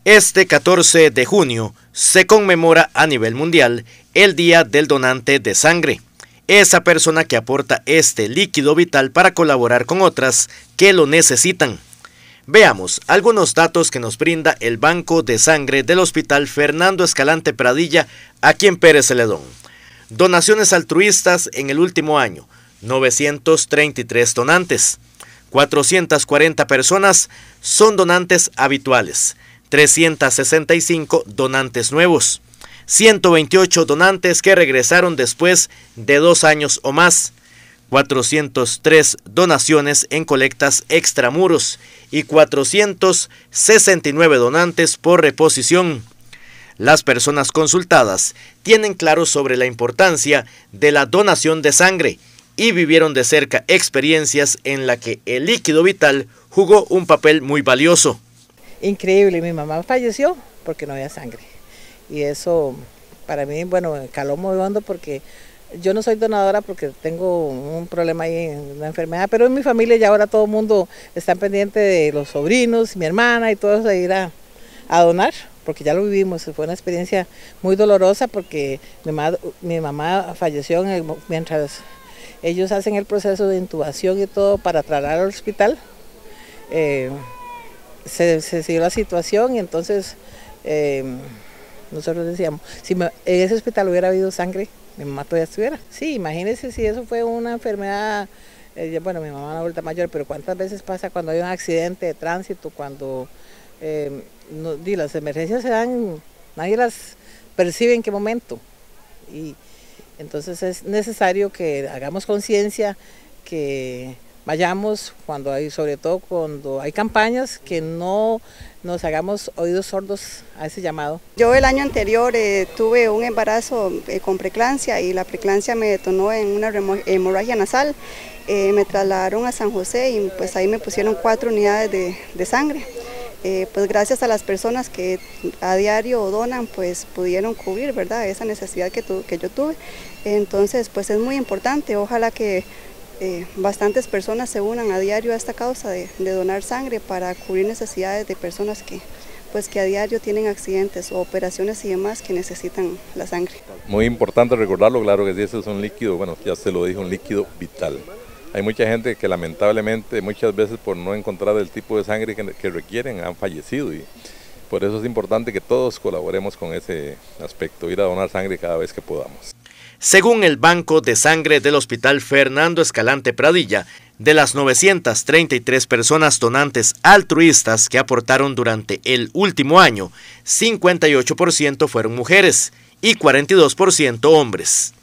Este 14 de junio se conmemora a nivel mundial el Día del Donante de Sangre, esa persona que aporta este líquido vital para colaborar con otras que lo necesitan. Veamos algunos datos que nos brinda el Banco de Sangre del Hospital Fernando Escalante Pradilla, aquí en Pérez Celedón. Donaciones altruistas en el último año, 933 donantes. 440 personas son donantes habituales, 365 donantes nuevos, 128 donantes que regresaron después de 2 años o más, 403 donaciones en colectas extramuros y 469 donantes por reposición. Las personas consultadas tienen claro sobre la importancia de la donación de sangre y vivieron de cerca experiencias en las que el líquido vital jugó un papel muy valioso. Increíble, mi mamá falleció porque no había sangre. Y eso para mí, bueno, caló muy hondo porque yo no soy donadora porque tengo un problema ahí, una enfermedad, pero en mi familia ya ahora todo el mundo está pendiente de los sobrinos, mi hermana y todos de ir a donar, porque ya lo vivimos. Fue una experiencia muy dolorosa porque mi mamá falleció mientras ellos hacen el proceso de intubación y todo para trasladar al hospital. Se siguió la situación y entonces nosotros decíamos, si en ese hospital hubiera habido sangre, mi mamá todavía estuviera. Sí, imagínense si eso fue una enfermedad, bueno, mi mamá es una adulta mayor, pero cuántas veces pasa cuando hay un accidente de tránsito, cuando las emergencias se dan, nadie las percibe en qué momento. Y entonces es necesario que hagamos conciencia, que vayamos cuando hay, sobre todo cuando hay campañas, que no nos hagamos oídos sordos a ese llamado. Yo el año anterior tuve un embarazo con preeclampsia y la preeclampsia me detonó en una hemorragia nasal. Me trasladaron a San José y pues ahí me pusieron 4 unidades de sangre. Pues gracias a las personas que a diario donan, pues pudieron cubrir, ¿verdad?, esa necesidad que yo tuve. Entonces, pues es muy importante, ojalá que bastantes personas se unan a diario a esta causa de donar sangre para cubrir necesidades de personas que a diario tienen accidentes o operaciones y demás que necesitan la sangre. Muy importante recordarlo, claro que sí, ese es un líquido, bueno, ya se lo dijo, un líquido vital. Hay mucha gente que lamentablemente muchas veces por no encontrar el tipo de sangre que requieren han fallecido y por eso es importante que todos colaboremos con ese aspecto, ir a donar sangre cada vez que podamos. Según el Banco de Sangre del Hospital Fernando Escalante Pradilla, de las 933 personas donantes altruistas que aportaron durante el último año, 58% fueron mujeres y 42% hombres.